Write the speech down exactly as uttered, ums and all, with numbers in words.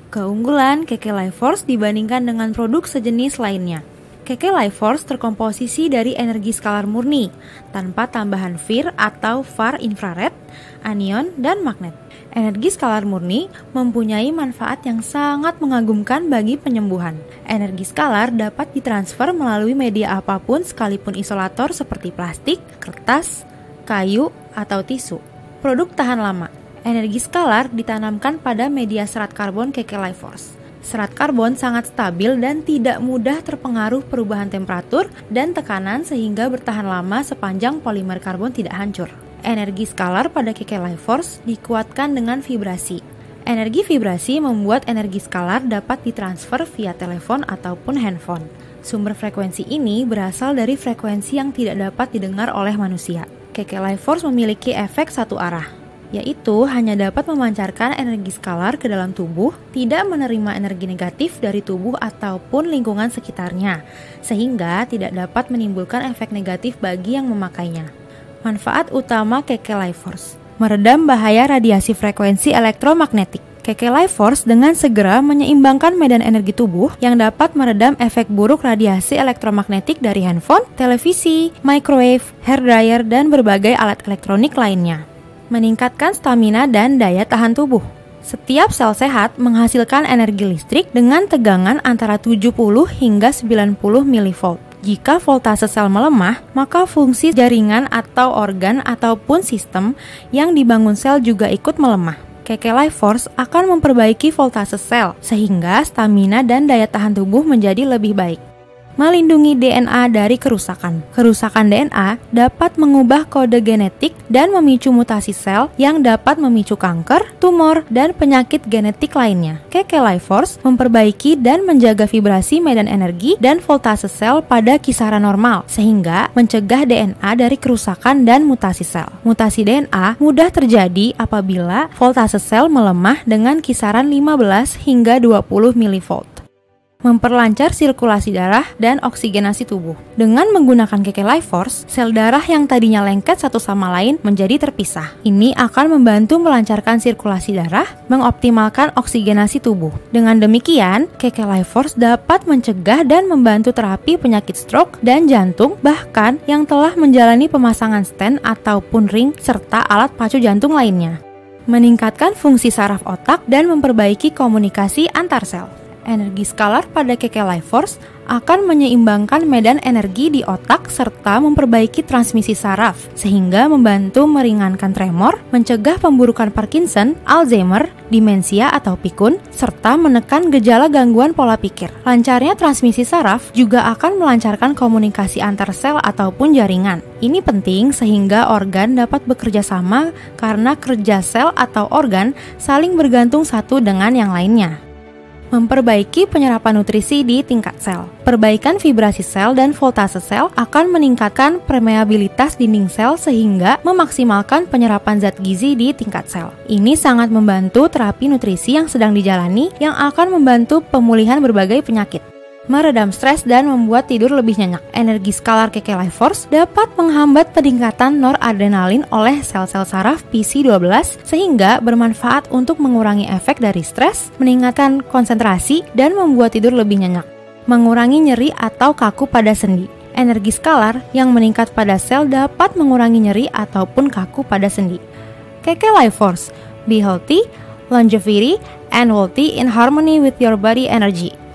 Keunggulan K K Life Force dibandingkan dengan produk sejenis lainnya. K K Life Force terkomposisi dari energi skalar murni, tanpa tambahan Fir atau far infrared, anion, dan magnet. Energi skalar murni mempunyai manfaat yang sangat mengagumkan bagi penyembuhan. Energi skalar dapat ditransfer melalui media apapun sekalipun isolator seperti plastik, kertas, kayu, atau tisu. Produk tahan lama. Energi skalar ditanamkan pada media serat karbon K K Life Force. Serat karbon sangat stabil dan tidak mudah terpengaruh perubahan temperatur dan tekanan sehingga bertahan lama sepanjang polimer karbon tidak hancur. Energi skalar pada K K Life Force dikuatkan dengan vibrasi. Energi vibrasi membuat energi skalar dapat ditransfer via telepon ataupun handphone. Sumber frekuensi ini berasal dari frekuensi yang tidak dapat didengar oleh manusia. K K Life Force memiliki efek satu arah, yaitu hanya dapat memancarkan energi skalar ke dalam tubuh, tidak menerima energi negatif dari tubuh ataupun lingkungan sekitarnya, sehingga tidak dapat menimbulkan efek negatif bagi yang memakainya. Manfaat utama K K Life Force: meredam bahaya radiasi frekuensi elektromagnetik. K K Life Force dengan segera menyeimbangkan medan energi tubuh yang dapat meredam efek buruk radiasi elektromagnetik dari handphone, televisi, microwave, hairdryer, dan berbagai alat elektronik lainnya. Meningkatkan stamina dan daya tahan tubuh. Setiap sel sehat menghasilkan energi listrik dengan tegangan antara tujuh puluh hingga sembilan puluh milivolt. Jika voltase sel melemah, maka fungsi jaringan atau organ ataupun sistem yang dibangun sel juga ikut melemah. K K Life Force akan memperbaiki voltase sel sehingga stamina dan daya tahan tubuh menjadi lebih baik. Melindungi D N A dari kerusakan. Kerusakan D N A dapat mengubah kode genetik dan memicu mutasi sel yang dapat memicu kanker, tumor, dan penyakit genetik lainnya. K K Life Force memperbaiki dan menjaga vibrasi medan energi dan voltase sel pada kisaran normal, sehingga mencegah D N A dari kerusakan dan mutasi sel. Mutasi D N A mudah terjadi apabila voltase sel melemah dengan kisaran lima belas hingga dua puluh milivolt. Memperlancar sirkulasi darah dan oksigenasi tubuh. Dengan menggunakan K K Life Force, sel darah yang tadinya lengket satu sama lain menjadi terpisah. Ini akan membantu melancarkan sirkulasi darah, mengoptimalkan oksigenasi tubuh. Dengan demikian, K K Life Force dapat mencegah dan membantu terapi penyakit stroke dan jantung, bahkan yang telah menjalani pemasangan stent ataupun ring serta alat pacu jantung lainnya. Meningkatkan fungsi saraf otak dan memperbaiki komunikasi antar sel. Energi skalar pada K K Life Force akan menyeimbangkan medan energi di otak serta memperbaiki transmisi saraf, sehingga membantu meringankan tremor, mencegah pemburukan Parkinson, Alzheimer, demensia atau pikun, serta menekan gejala gangguan pola pikir. Lancarnya transmisi saraf juga akan melancarkan komunikasi antar sel ataupun jaringan. Ini penting sehingga organ dapat bekerja sama karena kerja sel atau organ saling bergantung satu dengan yang lainnya. Memperbaiki penyerapan nutrisi di tingkat sel. Perbaikan vibrasi sel dan voltase sel akan meningkatkan permeabilitas dinding sel sehingga memaksimalkan penyerapan zat gizi di tingkat sel. Ini sangat membantu terapi nutrisi yang sedang dijalani yang akan membantu pemulihan berbagai penyakit. Meredam stres dan membuat tidur lebih nyenyak. Energi skalar K K Life Force dapat menghambat peningkatan noradrenalin oleh sel-sel saraf P C dua belas sehingga bermanfaat untuk mengurangi efek dari stres, meningkatkan konsentrasi, dan membuat tidur lebih nyenyak. Mengurangi nyeri atau kaku pada sendi. Energi skalar yang meningkat pada sel dapat mengurangi nyeri ataupun kaku pada sendi. K K Life Force, be healthy, longevity, and healthy in harmony with your body energy.